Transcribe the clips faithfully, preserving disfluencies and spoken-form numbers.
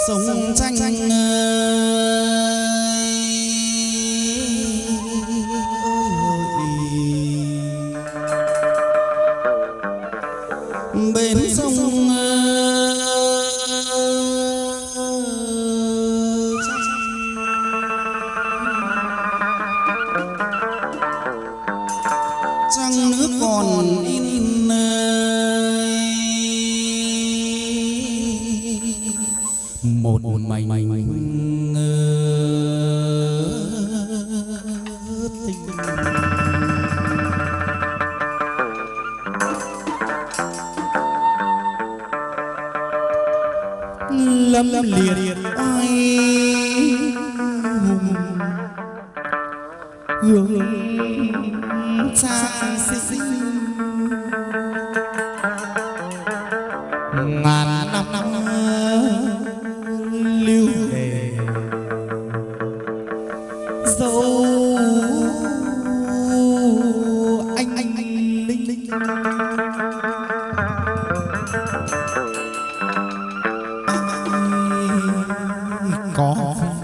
sông tranh bên sông trăng nước còn in một mảnh tình lâm liệt oai hùng hương trang sinh ngàn năm năm lưu đề dấu anh anh linh linh có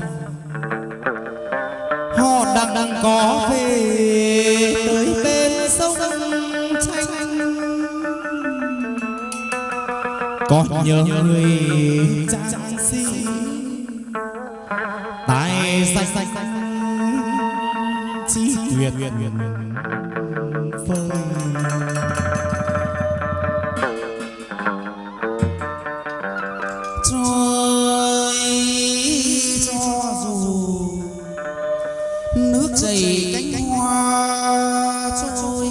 họ đang đang có về tới bên sông tranh còn nhớ người trang si tài danh danh chi tuyệt vời trôi cho dù nước chảy cánh hoa trôi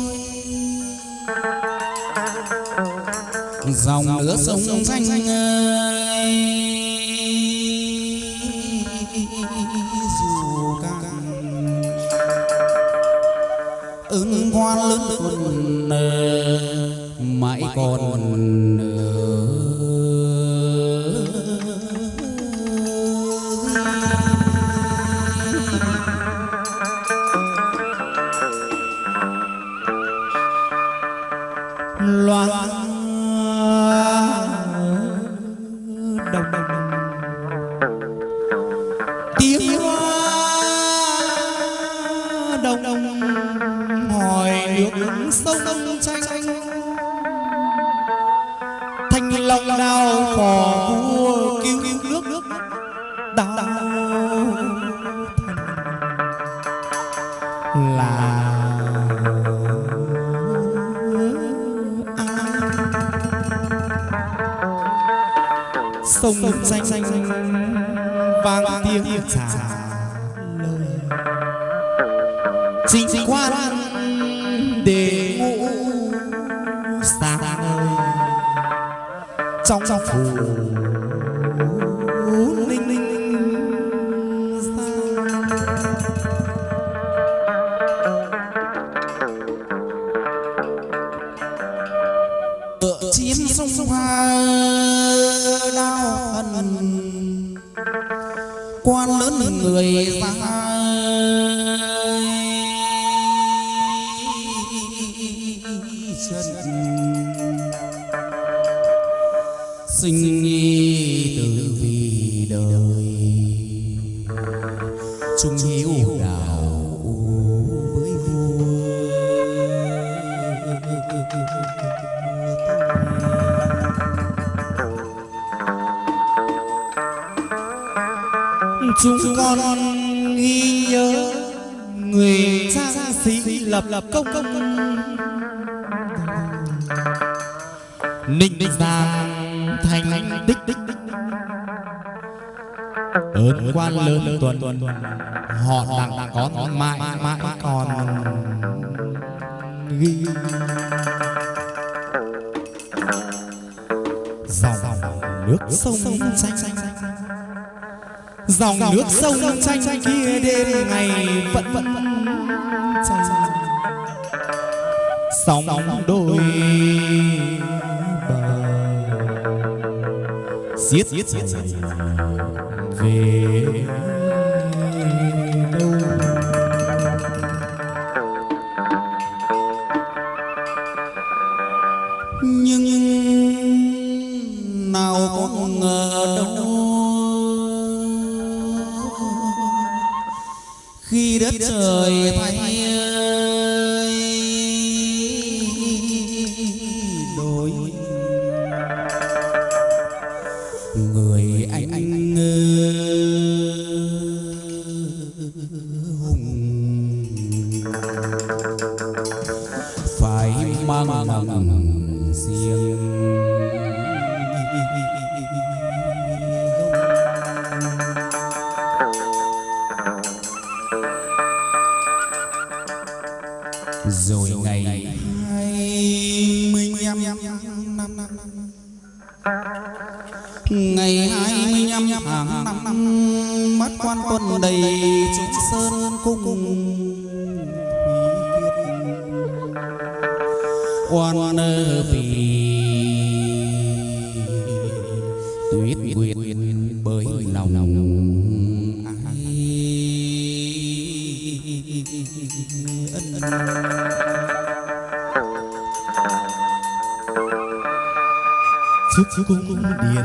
dòng lửa sông tranh dù cạn ơn quan lớn quân mãi còn loan đồng tiếng hoa đồng đồng hỏi nước sông tranh thanh long đao phò vua cứu nước nước đao là sông tranh vang tiếng trả lời chính quan để ngủ sáng ơi trong trong phủ linh linh chiến sông hoa đau hận quan lớn người ra sinh từ vì đời chung hiếu đạo với vua chúng con ghi nhớ người trang sĩ lập lập công công ninh ninh giang thành tích tích ơn quan lớn tuần tuần họ đang đang có mãi mãi còn ghi dòng nước sông tranh dòng nước sông tranh kia đêm ngày vẫn vẫn chảy sóng đôi bờ xiết xiết về đâu nhưng nào có ngờ đâu đất trời thay đổi người anh anh hùng phải mang lòng riêng rồi ngày hai mươi lăm ngày hai mươi lăm tháng năm mắt quan quân đầy trên sơn cung oan vì tuyết nguyệt bởi lòng ân trước cung điện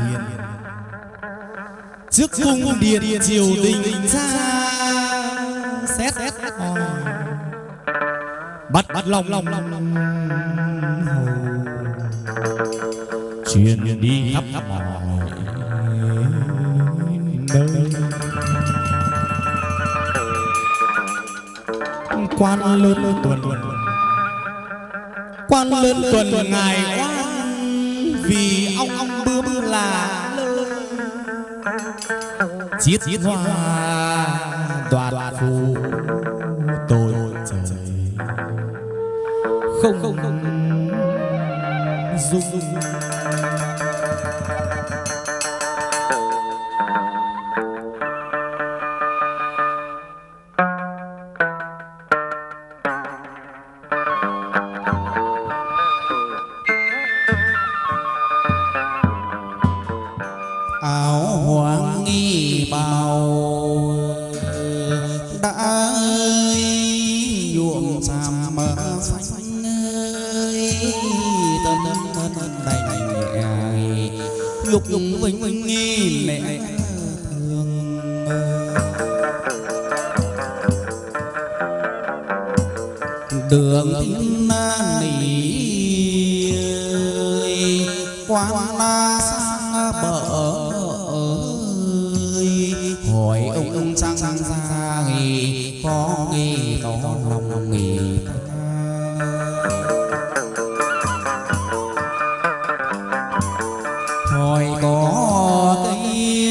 trước cung điện triều đình ra xét bắt bắt lòng lòng truyền đi khắp mọi nơi quan lớn tuần quan lớn tuần ngài oan vì ông ông bướm là chiết chiết hoa đoạt phù tôi trời không không không dung áo hoàng nghi bào đã nhuộm chàm mơ xanh ơi tâm tâm tâm đành nhẹ lục lục vinh vinh nghi mẹ thương đường thiên nỉ quan la sang bờ hỏi ông ông trang sang ra nghỉ có nghỉ có lòng nghỉ hỏi có cây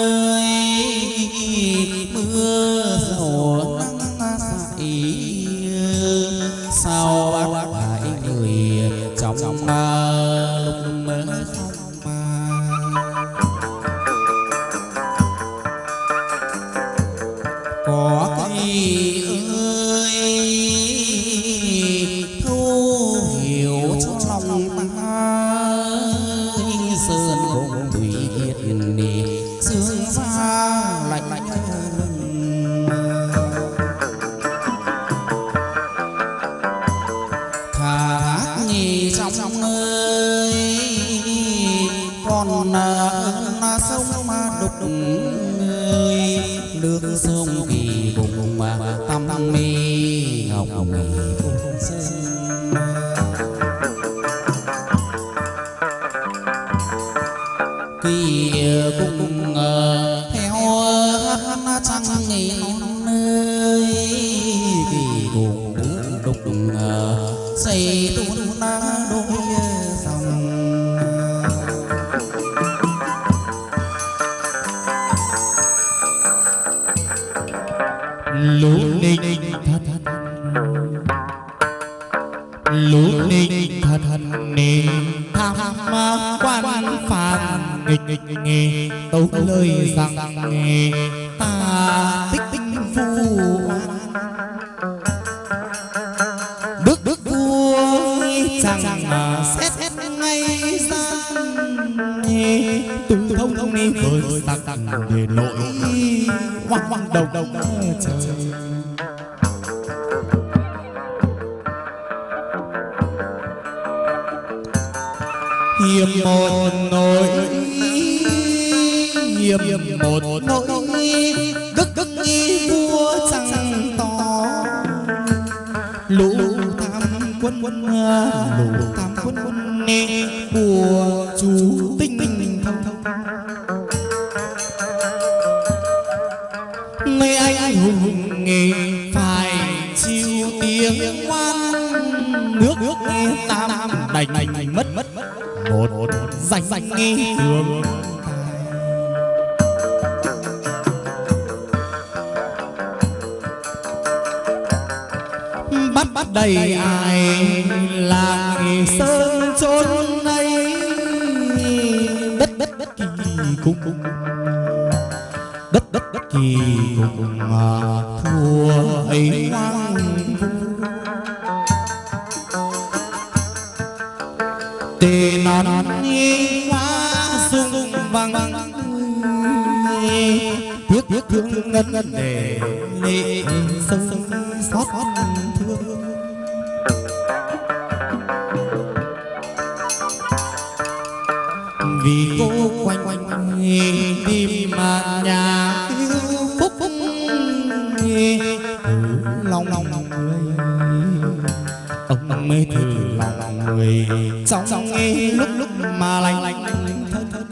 mưa dầu nắng sải sao bắt phải người trong lúc mơ có cây ơi thu hiểu cho lòng ta sơn cùng thủy việt nì sương xa lạnh lạnh thả nhì trong ơi con là sông mà đục ơi nước sông kỳ bụng mà tâm mê ngọc nghỉ bụng sơn kỳ cũng theo trăng nghỉ nơi kỳ cùng đục đục xây tu na đôi dòng lũ ninh thật lũ ninh thật nề tham quan phàm nghịch nghịch nghề tấu lời rằng nghề ta tích tích phu đức đức vua chẳng mà xét ngay ra từ thông thông đi với sắc để nội hoang hoang đầu đầu trời hiệp một nỗi hiệp một nỗi đức đức vua chẳng tỏ quân lũ tam quân của chú tinh tinh thông thông nơi anh hùng nghề phải chịu tiếng oan nước nước tam đành đành mất mất một danh danh nghi thường bắt bắt đầy ai là sơn chốn này đất đất đất kỳ cung cung đất đất đất kỳ cung mà thua ấy hoang tề non đi hoa sung vang tiếc tiếc thương ngân ngân để lệ sông xót thương vì cô quanh quanh đi mà nhà phúc phúc lòng lòng lòng người ông mới thử lòng người trong trong nghe lúc lúc mà lạnh lạnh lạnh thân thân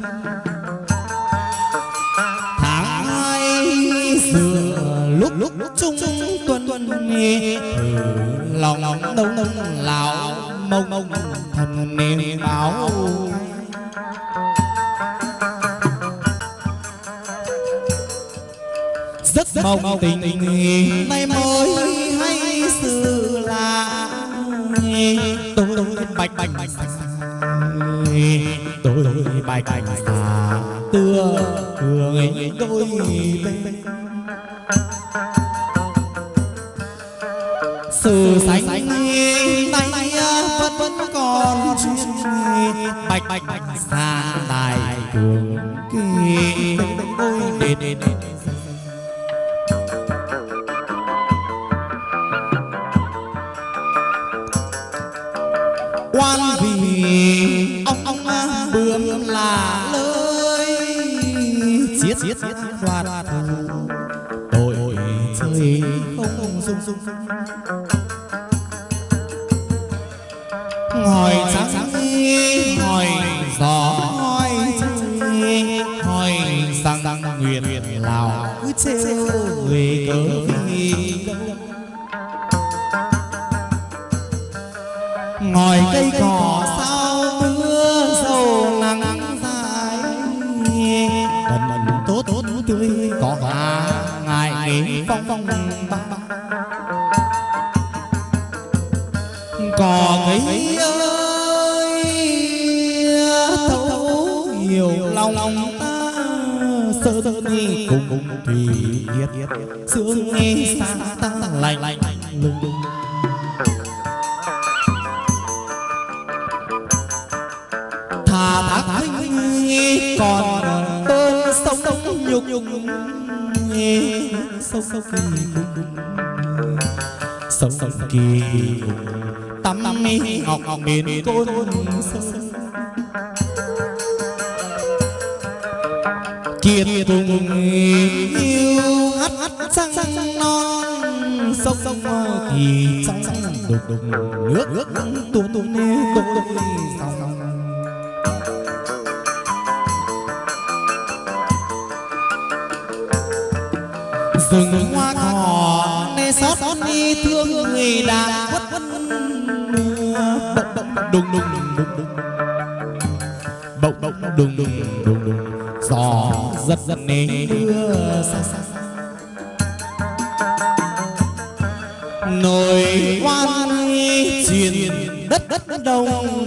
tháng hai xưa lúc lúc trung tuần tuần nghe lòng lòng đông đông lào mông mông thần niệm báo rất mong tình nay mới hay sự là tôi bạch bạch tôi bạch bạch xa tưa người tôi bên sự sánh tay vẫn vẫn còn bạch bạch bạch xa tài cường kỳ tôi đến đến quan vì ông ông bướm là lời giết giết giết đoạt tội chơi không dung dung hỏi sáng sáng hỏi gió hỏi hỏi sang sang nguyện lào cứ trêu về cớ vì ngồi cây cỏ sao mưa sầu nắng dài bần bần tốt tốt tươi có hoa ngày phong phong ba cỏ cây ơi thấu hiểu lòng lòng ta sơ sơ đi cùng cùng thủy yết sương nghe xa ta lạnh lạnh lùng lùng thà thác thinh còn tơn sông sông nhục nhục sông sông kỳ sông sông kỳ tắm tắm ngọc ngọc miền côn kiệt cùng yêu hát hát sang sang non sông sông kỳ trong trong đục đục nước nước tuôn tuôn tuôn tuôn sông rừng hoa cỏ nê xót đi thương người đã khuất khuất đùng đùng đùng đùng bỗng bỗng đùng đùng đùng đùng gió giật giật nê đưa xa xa nồi quan truyền đất đất đông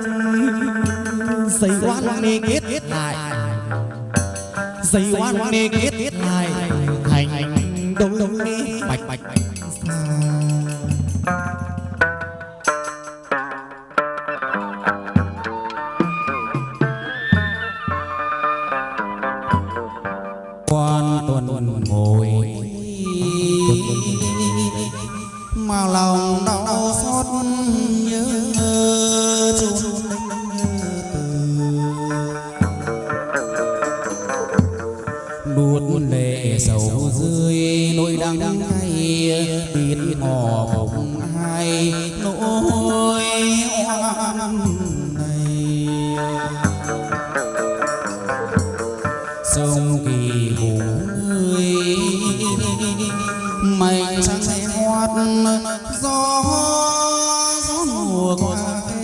dây quan nê kết lại dây quan nê kết lại thành hành đôi bạch bạch quan tuần tuần ngồi mà lòng đau xót nhớ chốn nuốt lệ sầu rơi nỗi đắng cay biết mò bụng hai nỗi sông kỳ vũ ơi mây trắng sẽ hót gió gió mùa qua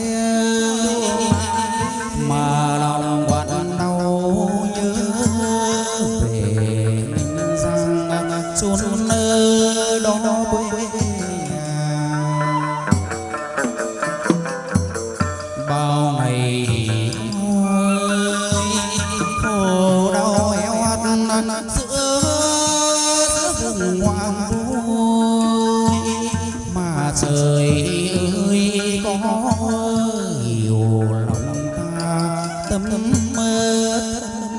mà lòng quặn đau nhớ về Ninh Giang chốn nơi đó quê nhà bao ngày khổ đau héo hắt giữa rừng hoang vu mà trời ơi có hiểu lòng ta tâm mơ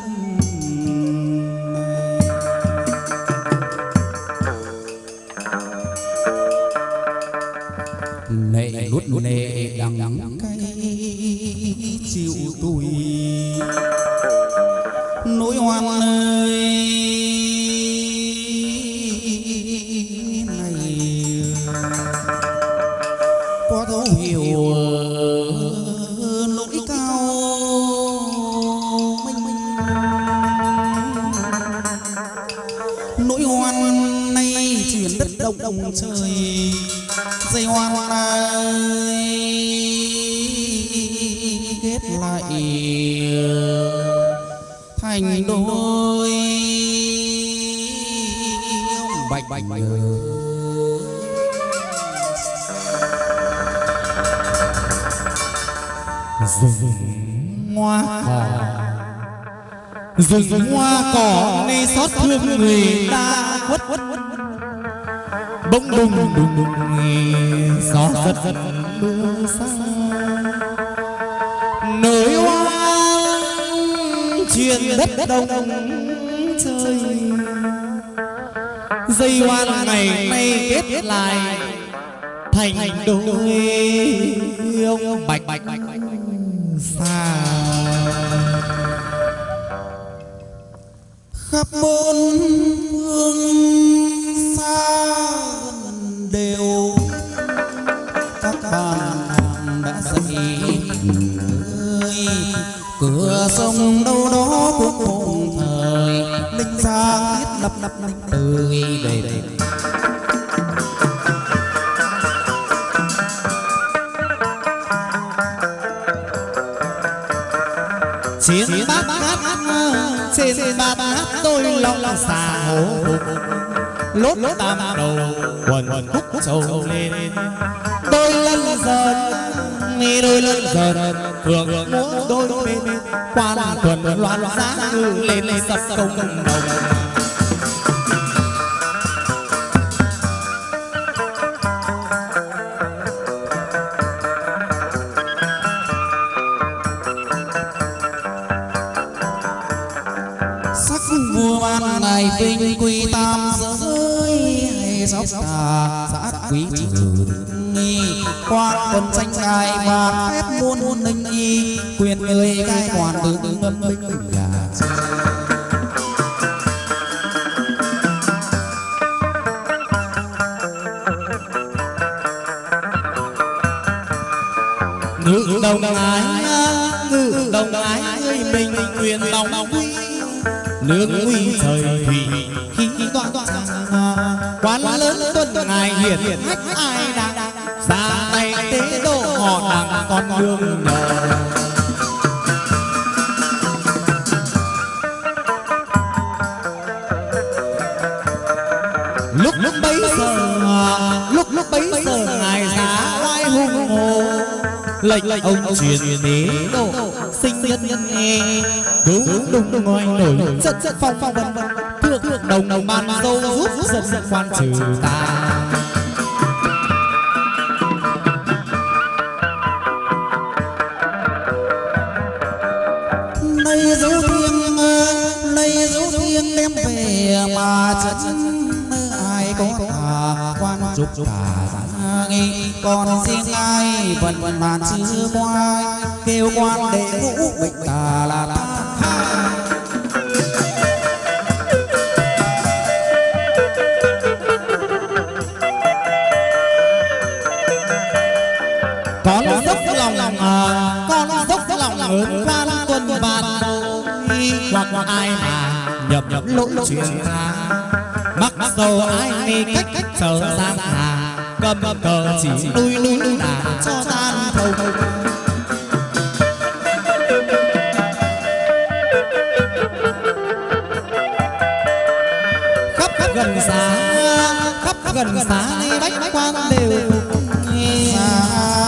nệ nuốt nệ đắng cay chịu tủi nỗi hoang ơi này có thấu hiểu nỗi cao mênh mênh nỗi hoang nay chuyển đất động động trời dây hoang ơi kết lại thành đôi bạch bạch rừng hoa cỏ rừng hoa cỏ nay xót thương người ta quất bỗng đùng đùng đùng gió giật giật mưa xa nơi hoang truyền đất đông trời dây hoang ngày nay kết lại thành đôi ông bạch bạch bạch xa khắp bốn phương xa gần đều các bạn đã dậy ơi cửa sông đâu đó cũng cùng thời linh ra thiết lập lập tươi đầy đầy trên bát hát trên bát hát tôi lòng xà hổ lốt tam đầu quần khúc trầu lên đôi lân dần mi đôi lân dần phượng múa đôi bên quan tuần loan giá ngư lên lên sập công đồng vua ban ngày vinh quy tam giới hay sóc trà xã quý trừ nghi quan quân tranh ngài và phép muôn ninh y quyền người cai quản tướng ngân binh là ngự đồng ái ngự đồng ái người mình quyền lòng quy nước nguy trời thủy khi toan toan quán lớn tuần ngài hiển hách ai đang ra tay tế độ họ đằng con đường nhờ lúc lúc bấy giờ lúc lúc bấy giờ ngài giá oai hùng hồ lệnh lệnh ông truyền đế độ sinh nhân nhân nghe đúng đúng đúng ngoài nổi trận trận phong phong vân vân thượng thượng đồng đồng ban dâu giúp dần dần quan trừ ta nay dấu thiêng nay dấu thiêng đem về mà chân ai có tà quan trục cả nghi còn riêng ai vẫn vẫn màn chưa qua kêu quan đệ ngũ bệnh tà là ta con dốc lòng con dốc lòng lòng ơn quan tuần vạn độ hoặc ai mà nhập nhập lỗi chuyện ra mắc dầu ai đi cách cách trở giang hà cầm cờ chỉ lui lui đà cho tan thâu khắp gần xa khắp gần xa đi bách quan đều xa